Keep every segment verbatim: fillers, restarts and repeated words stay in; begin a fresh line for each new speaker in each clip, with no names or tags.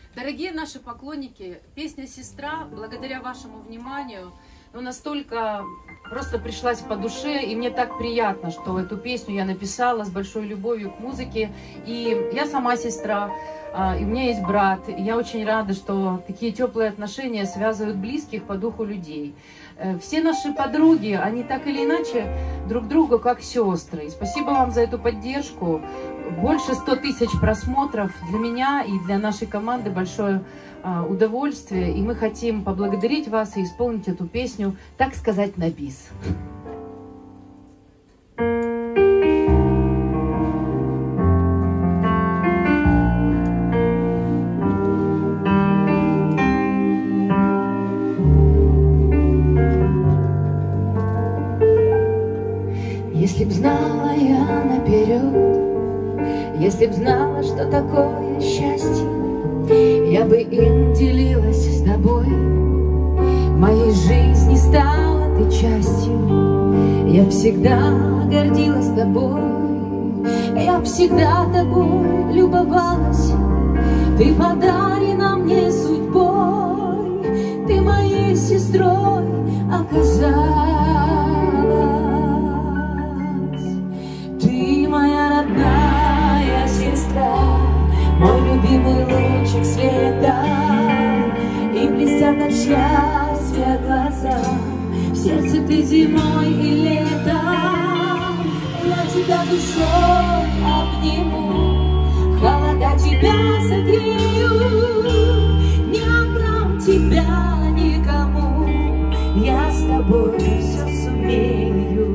Дорогие наши поклонники, песня «Сестра», благодаря вашему вниманию, ну, настолько просто пришлась по душе, и мне так приятно, что эту песню я написала с большой любовью к музыке. И я сама сестра, и у меня есть брат, и я очень рада, что такие теплые отношения связывают близких по духу людей. Все наши подруги, они так или иначе друг другу как сестры. И спасибо вам за эту поддержку. Больше ста тысяч просмотров для меня и для нашей команды большое а, удовольствие. И мы хотим поблагодарить вас и исполнить эту песню, так сказать, на бис.
Если б знала я наперед, если б знала, что такое счастье, я бы им делилась с тобой. Моей жизни стала ты частью, я всегда гордилась тобой, я всегда тобой любовалась. Ты подарена мне судьбой, ты моей сестрой оказалась. Ты моя родная сестра, мой любимый лучик света, и блестят от счастья глаза. В сердце ты зимой и летом, я тебя душой обниму, холода тебя согрею, не отдам тебя никому, я с тобой все сумею.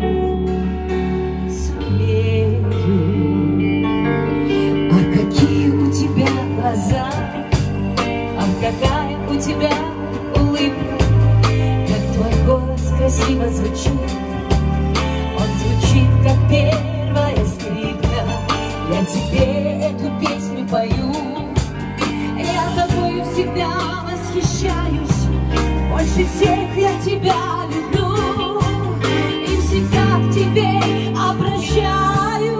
Какая у тебя улыбка, как твой голос красиво звучит. Он звучит, как первая скрипка. Я тебе эту песню пою. Я тобою всегда восхищаюсь, больше всех я тебя люблю и всегда к тебе обращаюсь.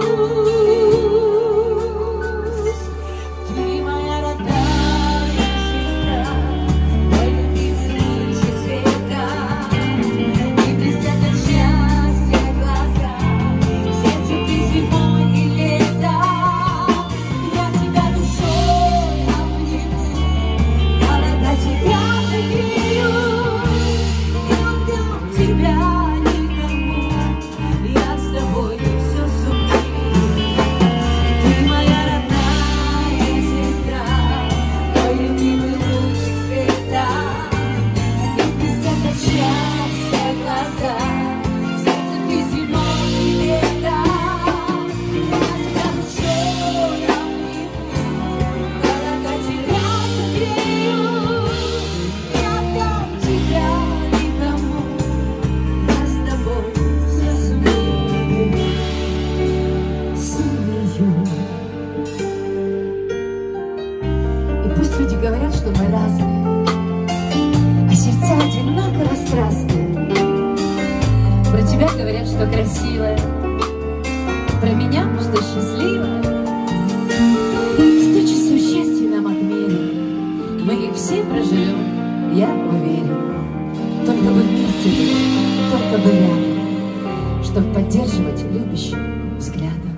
Пусть люди говорят, что мы разные, а сердца одинаково страстные. Про тебя говорят, что красивая, про меня, что счастливая. Сто часов счастья нам отмерили, мы их все проживем, я уверен. Только бы вместе быть, только бы рядом, чтоб поддерживать любящим взглядом.